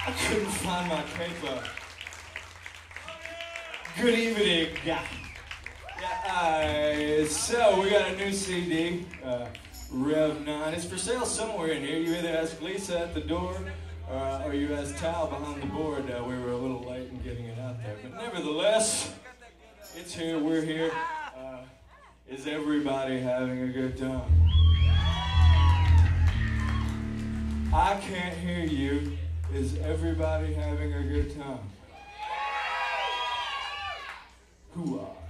I couldn't find my paper. Good evening. Yeah, so we got a new CD, Rev 9. It's for sale somewhere in here. You either ask Lisa at the door, or you ask Tal behind the board. We were a little late in getting it out there. But nevertheless, it's here, we're here. Is everybody having a good time? I can't hear you. Is everybody having a good time? Hoo-ah.